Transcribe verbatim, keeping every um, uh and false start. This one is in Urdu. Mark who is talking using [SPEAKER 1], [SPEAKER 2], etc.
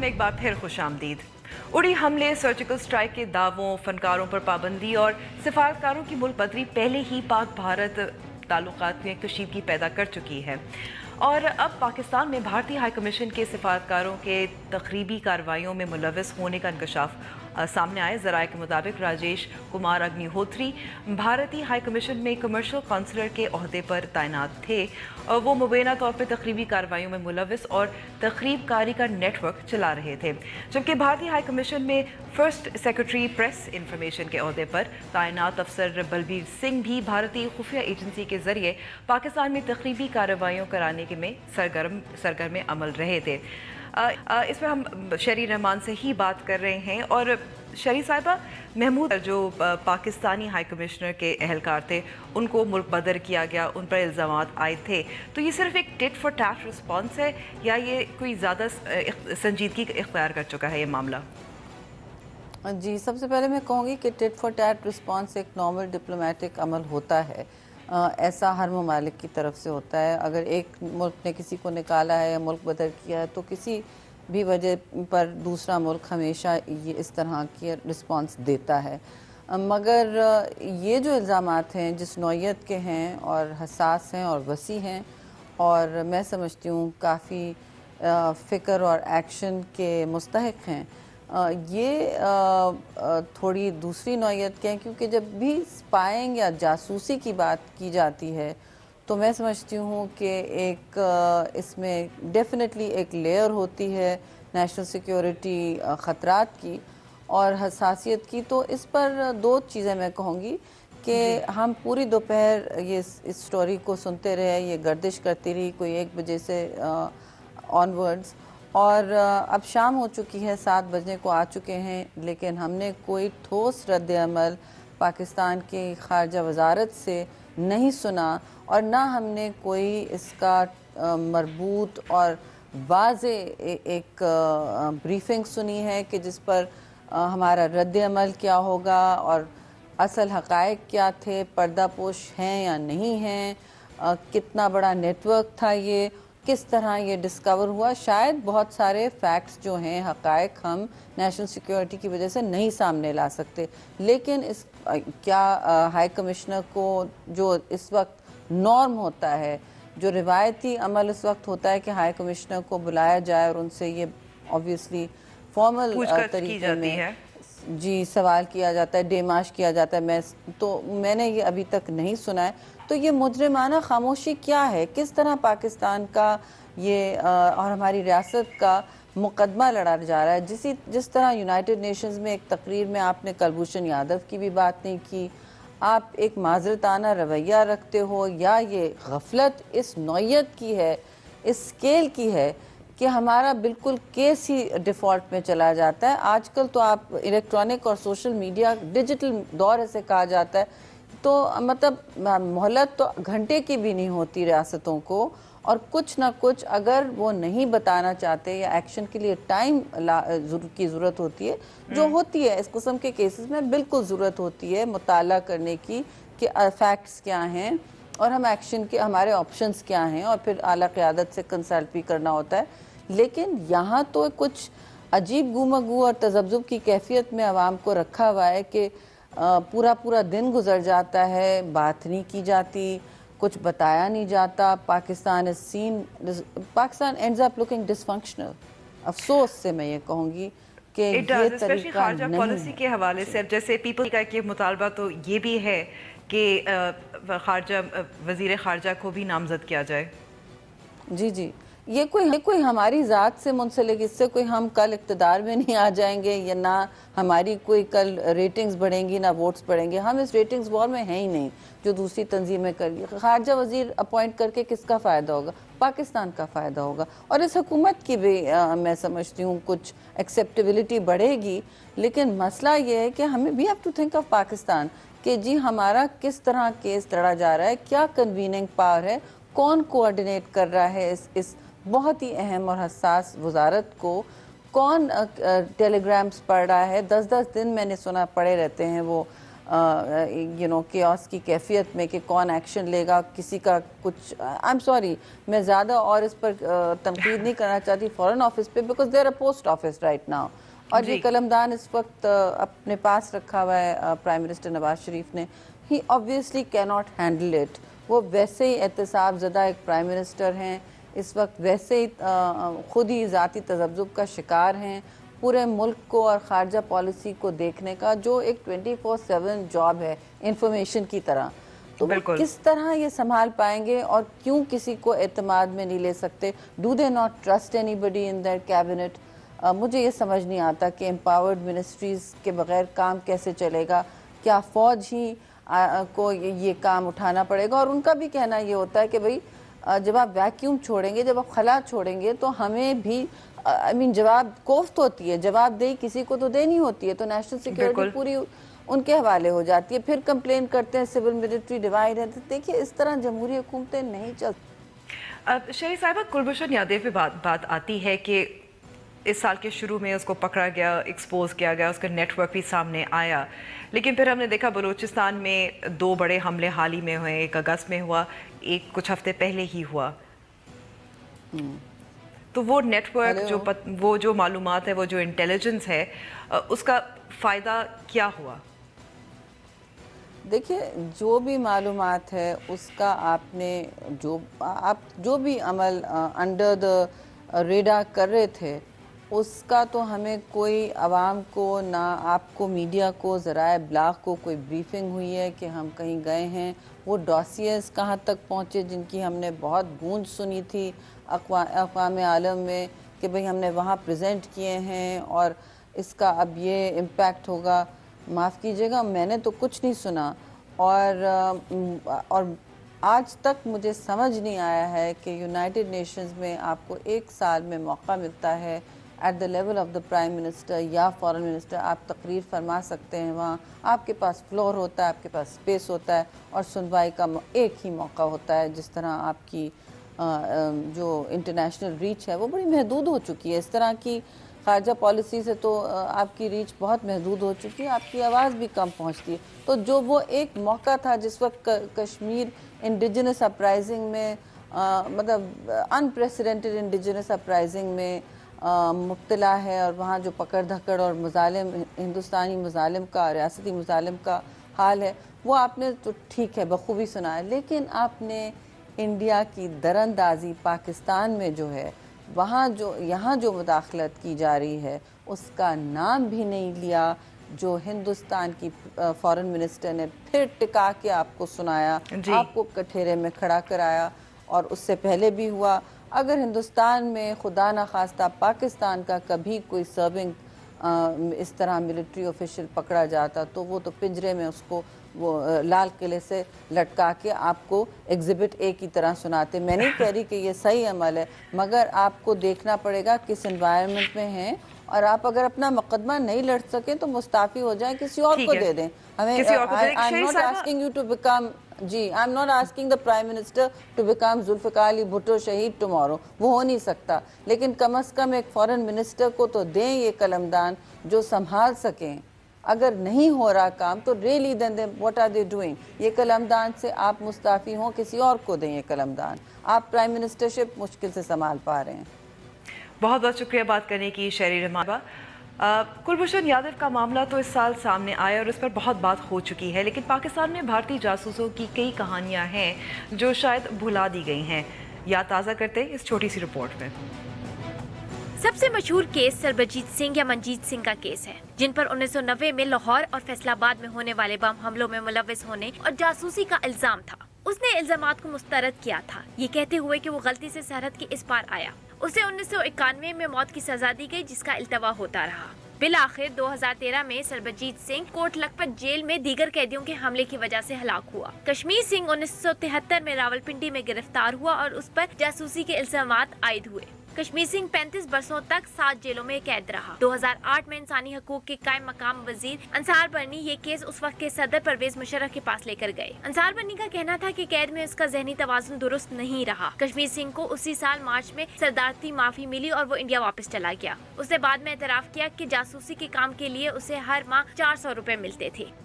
[SPEAKER 1] में एक बार फिर खुश आमदीद। उड़ी हमले, सर्जिकल स्ट्राइक के दावों, फनकारों पर पाबंदी और सिफारतकारों की मुल्क बदरी पहले ही पाक भारत ताल्लुकात में कशीदगी पैदा कर चुकी है और अब पाकिस्तान में भारतीय हाई कमीशन के सिफारतकारों के तखरीबी कार्रवाइयों में मुलविस होने का इंकशाफ सामने आए। ज़राए के मुताबिक राजेश कुमार अग्निहोत्री भारतीय हाई कमीशन में कमर्शियल काउंसलर के ओहदे पर तैनात थे। वो मुबैना तौर पर तकरीबी कार्रवाइयों में मुलविस और तकरीब कारी का नेटवर्क चला रहे थे, जबकि भारतीय हाई कमीशन में फर्स्ट सेक्रेटरी प्रेस इंफॉर्मेशन के ओहदे पर तैनात अफसर बलबीर सिंह भी भारतीय खुफिया एजेंसी के जरिए पाकिस्तान में तकरीबी कार्रवाइयों कराने के में सरगर्म सरगर्म अमल रहे थे। इस पर हम शरी रहमान से ही बात कर रहे हैं। और शरी साहिबा, महमूद जो पाकिस्तानी हाई कमिश्नर के अहलकार थे उनको मुल्क बदर किया गया, उन पर इल्ज़ामात आए थे, तो ये सिर्फ एक टिट फॉर टैट रिस्पॉन्स है या ये कोई ज़्यादा संजीदगी इख्तियार कर चुका है ये मामला?
[SPEAKER 2] जी, सबसे पहले मैं कहूँगी कि टिट फॉर टैट रिस्पॉन्स एक नॉर्मल डिप्लोमेटिक अमल होता है। आ, ऐसा हर ममालिक की तरफ से होता है। अगर एक मुल्क ने किसी को निकाला है या मुल्क बदर किया है तो किसी भी वजह पर दूसरा मुल्क हमेशा ये इस तरह की रिस्पांस देता है। मगर ये जो इल्ज़ामात हैं जिस नौइयत के हैं और हसास हैं और वसी हैं और मैं समझती हूँ काफ़ी फ़िक्र और एक्शन के मुस्तहिक़ हैं, ये थोड़ी दूसरी नौइयत के हैं, क्योंकि जब भी स्पाइंग या जासूसी की बात की जाती है तो मैं समझती हूँ कि एक इसमें डेफिनेटली एक लेयर होती है नेशनल सिक्योरिटी ख़तरात की और हसासियत की। तो इस पर दो चीज़ें मैं कहूँगी कि हम पूरी दोपहर ये इस स्टोरी को सुनते रहे, ये गर्दिश करती रही कोई एक बजे से ऑनवर्ड्स, और अब शाम हो चुकी है, सात बजने को आ चुके हैं, लेकिन हमने कोई ठोस रद्द अमल पाकिस्तान की खारजा वजारत से नहीं सुना और ना हमने कोई इसका मरबूत और वाज़े एक ब्रीफिंग सुनी है कि जिस पर हमारा रद्द अमल क्या होगा और असल हक़ाइक़ क्या थे, पर्दापोश हैं या नहीं हैं, कितना बड़ा नेटवर्क था, ये किस तरह ये डिस्कवर हुआ। शायद बहुत सारे फैक्ट्स जो हैं, हक़ाइक़, हम नेशनल सिक्योरिटी की वजह से नहीं सामने ला सकते, लेकिन इस क्या हाई कमिश्नर को जो इस वक्त नॉर्म होता है, जो रिवायती अमल इस वक्त होता है कि हाई कमिश्नर को बुलाया जाए और उनसे ये ऑब्वियसली फॉर्मल तरीके में है। जी सवाल किया जाता है, डेमाश किया जाता है। मैं तो मैंने ये अभी तक नहीं सुना है। तो ये मुजरिमाना खामोशी क्या है, किस तरह पाकिस्तान का ये और हमारी रियासत का मुकदमा लड़ा जा रहा है। जिसी जिस तरह यूनाइटेड नेशंस में एक तकरीर में आपने कुलभूषण यादव की भी बात नहीं की, आप एक माजरताना रवैया रखते हो या ये गफलत इस नौइयत की है, इस स्केल की है कि हमारा बिल्कुल केस ही डिफ़ॉल्ट में चला जाता है। आजकल तो आप इलेक्ट्रॉनिक और सोशल मीडिया डिजिटल दौर ऐसे कहा जाता है, तो मतलब मोहलत तो घंटे की भी नहीं होती रियासतों को, और कुछ ना कुछ अगर वो नहीं बताना चाहते या एक्शन के लिए टाइम की ज़रूरत होती है, जो होती है इस किस्म के केसेस में बिल्कुल ज़रूरत होती है मुताला करने की कि फैक्ट्स क्या हैं और हम एक्शन के हमारे ऑप्शंस क्या हैं, और फिर आला क़यादत से कंसल्ट भी करना होता है। लेकिन यहाँ तो कुछ अजीब गुमगू और तज़ब्ज़ुब की कैफियत में आवाम को रखा हुआ है कि पूरा पूरा दिन गुजर जाता है, बात नहीं की जाती, कुछ बताया नहीं जाता। Pakistan is seen Pakistan ends up looking dysfunctional. अफसोस से मैं ये कहूंगी कि ये तरीका
[SPEAKER 1] खारजा पॉलिसी के हवाले से, जैसे पीपल का एक मुतालबा तो ये भी है कि खारजा वजीर खारजा को भी नामजद किया जाए। जी
[SPEAKER 2] जी, ये कोई ये कोई हमारी ज़ात से मुंसलिक, इससे कोई हम कल इक़्तिदार में नहीं आ जाएंगे या ना हमारी कोई कल रेटिंग्स बढ़ेंगी ना वोट्स बढ़ेंगे। हम इस रेटिंग्स वॉर में हैं ही नहीं जो दूसरी तंजीमें कर रही है। खारजा वजीर अपॉइंट करके किसका फ़ायदा होगा? पाकिस्तान का फ़ायदा होगा, और इस हुकूमत की भी आ, मैं समझती हूँ कुछ एक्सेप्टेबिलिटी बढ़ेगी। लेकिन मसला ये है कि हमें we have to think of Pakistan कि जी हमारा किस तरह केस लड़ा जा रहा है, क्या कन्वीनिंग पावर है, कौन कोऑर्डिनेट कर रहा है इस इस बहुत ही अहम और हसास वजारत को, कौन टेलीग्राम्स पढ़ रहा है। दस दस दिन मैंने सुना पड़े रहते हैं वो یو نو کیوس کی کیفیت میں کہ کون ایکشن لے گا, کسی کا کچھ, آئی ایم سوری میں زیادہ اور اس پر تنقید نہیں کرنا چاہتی فورن آفس پہ, because they're a post office right now, اور یہ قلم دان اس وقت اپنے پاس رکھا ہوا ہے پرائم منسٹر نواز شریف نے. ہی obviously cannot handle it. وہ ویسے ہی احتساب زدہ ایک پرائم منسٹر ہیں, اس وقت ویسے ہی خود ہی ذاتی تذبذب کا شکار ہیں, پورے ملک کو اور خارجہ پالیسی کو دیکھنے کا جو ایک ٹوینٹی فور سیون جاب ہے انفارمیشن کی طرح. تو وہ کس طرح یہ سنبھال پائیں گے اور کیوں کسی کو اعتماد میں نہیں لے سکتے؟ Do they not trust anybody in their cabinet? مجھے یہ سمجھ نہیں آتا کہ امپاورڈ منسٹریز کے بغیر کام کیسے چلے گا. کیا فوج ہی کو یہ کام اٹھانا پڑے گا؟ اور ان کا بھی کہنا یہ ہوتا ہے کہ بھئی جب آپ ویکیوم چھوڑیں گے, جب آپ خلا چھوڑیں گے تو ہمیں بھی آئی مین جواب کوفت ہوتی ہے, جواب دہی کسی کو تو دینی ہوتی ہے, تو نیشنل سیکیورٹی پوری ان کے حوالے ہو جاتی ہے. پھر کمپلین کرتے ہیں سول ملٹری ڈیوائیڈ ہے. دیکھیے اس طرح جمہوری حکومتیں نہیں چلتی.
[SPEAKER 1] شہری صاحبہ, کلبھوشن یادیو پہ بات بات آتی ہے کہ اس سال کے شروع میں اس کو پکڑا گیا, ایکسپوز کیا گیا, اس کا نیٹ ورک بھی سامنے آیا, لیکن پھر ہم نے دیکھا بلوچستان میں دو بڑے حملے حال ہی میں ہوئے, ایک اگست میں ہوا, ایک کچھ ہفتے پہلے ہی ہوا. تو وہ نیٹ ورک جو وہ جو معلومات ہے, وہ جو انٹیلیجنس ہے, اس کا فائدہ کیا ہوا؟
[SPEAKER 2] دیکھیے جو بھی معلومات ہے اس کا آپ نے جو آپ جو بھی عمل انڈر دا ریڈار کر رہے تھے, اس کا تو ہمیں کوئی عوام کو, نہ آپ کو میڈیا کو, ذرائع ابلاغ کو کوئی بریفنگ ہوئی ہے کہ ہم کہیں گئے ہیں. وہ ڈاسیز کہاں تک پہنچے جن کی ہم نے بہت گونج سنی تھی اقوام عالم میں کہ بھئی ہم نے وہاں پریزنٹ کیے ہیں اور اس کا اب یہ امپیکٹ ہوگا, معاف کیجیے گا میں نے تو کچھ نہیں سنا. اور اور آج تک مجھے سمجھ نہیں آیا ہے کہ یونائٹڈ نیشنز میں آپ کو ایک سال میں موقع ملتا ہے at the level of the prime minister یا فورن منسٹر, آپ تقریر فرما سکتے ہیں, وہاں آپ کے پاس فلور ہوتا ہے, آپ کے پاس اسپیس ہوتا ہے, اور سنوائی کا ایک ہی موقع ہوتا ہے. جس طرح آپ کی جو انٹرنیشنل ریچ ہے وہ بڑی محدود ہو چکی ہے. اس طرح کی خارجہ پالیسی سے تو آپ کی ریچ بہت محدود ہو چکی ہے, آپ کی آواز بھی کم پہنچتی ہے. تو جو وہ ایک موقع تھا جس وقت کشمیر انڈیجنس اپرائزنگ میں, مطلب انپریسیڈنٹڈ انڈیجنس اپرائزنگ میں مبتلا ہے, اور وہاں جو پکڑ دھکڑ اور مظالم, ہندوستانی مظالم کا, ریاستی مظالم کا حال ہے, وہ آپ نے تو ٹھیک ہے بخوبی سنا ہے. لیکن آپ نے انڈیا کی دراندازی پاکستان میں جو ہے, وہاں جو یہاں جو مداخلت کی جا رہی ہے اس کا نام بھی نہیں لیا, جو ہندوستان کی فورن منسٹر نے پھر ٹکا کے آپ کو سنایا, آپ کو کٹھیرے میں کھڑا کرایا. اور اس سے پہلے بھی ہوا. اگر ہندوستان میں خدا نخواستہ پاکستان کا کبھی کوئی سرونگ اس طرح ملٹری آفیشل پکڑا جاتا تو وہ تو پنجرے میں اس کو وہ لال قلعے سے لٹکا کے آپ کو ایگزیبٹ اے کی طرح سناتے. میں نہیں کہہ رہی کہ یہ صحیح عمل ہے, مگر آپ کو دیکھنا پڑے گا کس انوائرمنٹ میں ہیں, اور آپ اگر اپنا مقدمہ نہیں لڑ سکیں تو مستعفی ہو جائیں, کسی اور کو دے دیں. ہمیں I'm not asking you to become G I'm not asking the Prime Minister to become Zulfiqar Ali Bhutto شہید tomorrow, وہ ہو نہیں سکتا, لیکن کم از کم ایک فورن منسٹر کو تو دیں یہ قلمدان جو سنبھال سکیں. اگر نہیں ہو رہا کام تو really then what are they doing؟ یہ قلمدان سے آپ مستعفی ہوں, کسی اور کو دیں یہ قلمدان. آپ پرائم منسٹرشپ مشکل سے سنبھال پا رہے ہیں.
[SPEAKER 1] بہت بہت شکریہ بات کرنے کی شہری رحمان. کلبھوشن یادیو کا معاملہ تو اس سال سامنے آیا اور اس پر بہت بات ہو چکی ہے, لیکن پاکستان میں بھارتی جاسوسوں کی کئی کہانیاں ہیں جو شاید بھلا دی گئی ہیں. یاد تازہ کرتے ہیں اس چھوٹی سی رپورٹ میں.
[SPEAKER 3] سب سے مشہور کیس سربجیت سنگھ یا منجیت سنگھ کا کیس ہے, جن پر انیس سو نوے میں لاہور اور فیصل آباد میں ہونے والے بم حملوں میں ملوث ہونے اور جاسوسی کا الزام تھا. اس نے الزامات کو مسترد کیا تھا, یہ کہتے ہوئے کہ وہ غلطی سے سرحد کے اس پار آیا. اسے انیس سو اکانوے میں موت کی سزا دی گئی, جس کا التوا ہوتا رہا. بالآخر دو ہزار تیرہ میں سربجیت سنگھ کوٹ لکھپت جیل میں دیگر قیدیوں کے حملے کی وجہ سے ہلاک ہوا. کشمیر سنگھ انیس سو تہتر میں راولپنڈی میں گرفتار ہوا اور اس پر جاسوسی کے الزامات عائد ہوئے. کشمیر سنگھ پینتیس برسوں تک سات جیلوں میں قید رہا. دو ہزار آٹھ میں انسانی حقوق کے قائم مقام وزیر انصار برنی یہ کیس اس وقت کے صدر پرویز مشرف کے پاس لے کر گئے. انصار برنی کا کہنا تھا کہ قید میں اس کا ذہنی توازن درست نہیں رہا. کشمیر سنگھ کو اسی سال مارچ میں صدارتی معافی ملی اور وہ انڈیا واپس چلا گیا. اس نے بعد میں اعتراف کیا کہ جاسوسی کے کام کے لیے اسے ہر ماہ چار سو روپے ملتے تھے.